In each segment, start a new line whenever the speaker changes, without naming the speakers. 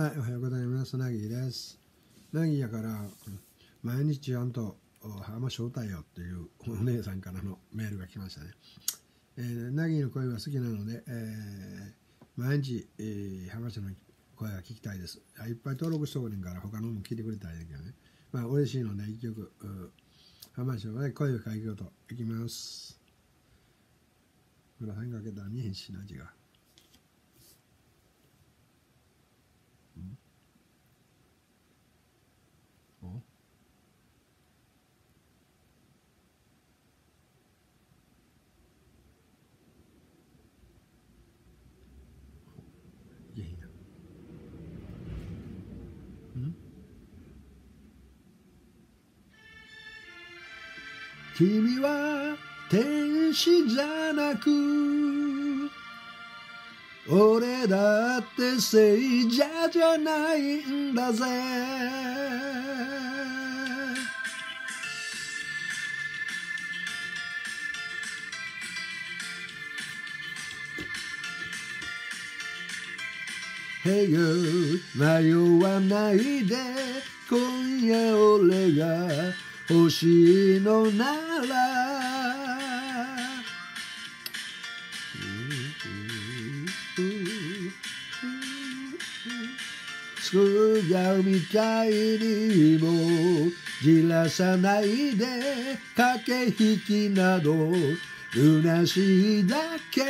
はい、おはようございます。なぎです。なぎやから、毎日ちゃんと浜招待よっていうお姉さんからのメールが来ましたね。なぎの声が好きなので、毎日、浜町の声が聞きたいです。いっぱい登録しておるんから他のも聞いてくれたらいいけどね。まあ嬉しいので一曲浜町で声をかけようといきます。ほら、かけたら見えへんしな、字が。いやいや。君は天使じゃなく俺だって聖者じゃないんだぜHey girl 迷わないで今夜俺が欲しいのならスガみたいにもじらさないで駆け引きなど虚しいだけ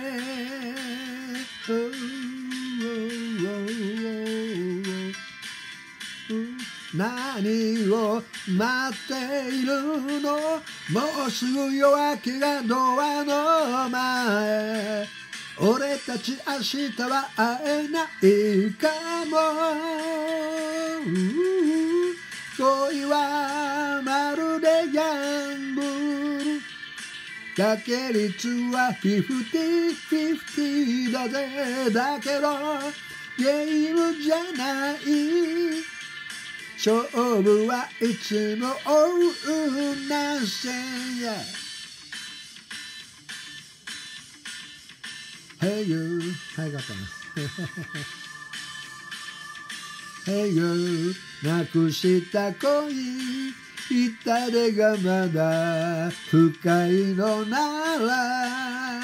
何を待っているのもうすぐ夜明けがドアの前俺たち明日は会えないかも恋はまるでギャンブル掛け率は50-50だぜだけどゲームじゃない勝負はいつも女性や Hey you 早かったねHey you なくした恋痛手がまだ深いのなら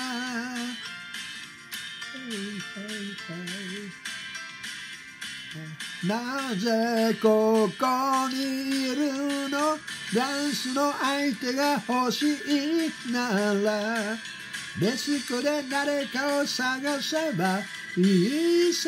なぜここにいるのダンスの相手が欲しいならデスクで誰かを探せばいいさ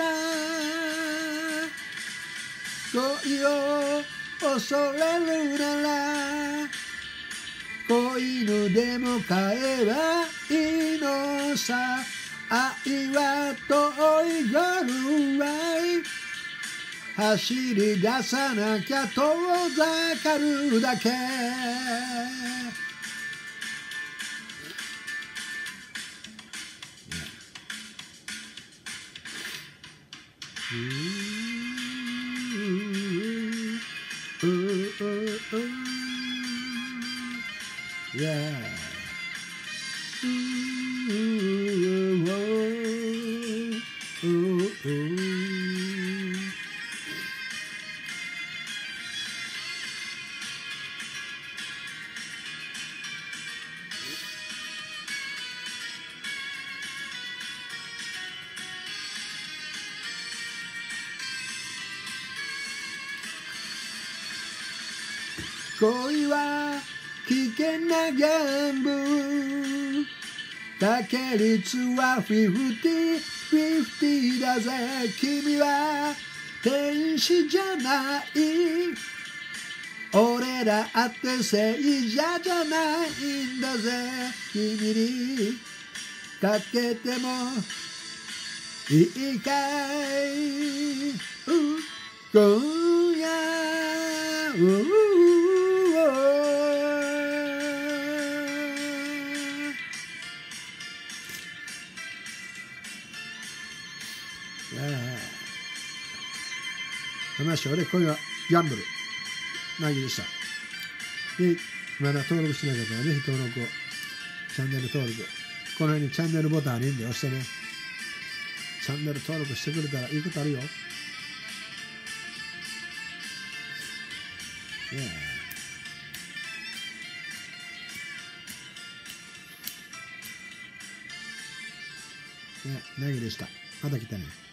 恋を恐れるなら子犬でも飼えばいいのさ愛は遠いゴールライ走り出さなきゃ遠ざかるだけ恋は危険なギャンブル掛け率は50-50だぜ君は天使じゃない俺らって聖者じゃないんだぜ君にかけてもいいかい今夜話俺これはギャンブルなぎでしたでまだ登録しなかったらぜひ登録をチャンネル登録この辺にチャンネルボタンあるんで押してねチャンネル登録してくれたらいいことあるよなぎでした。また来たね。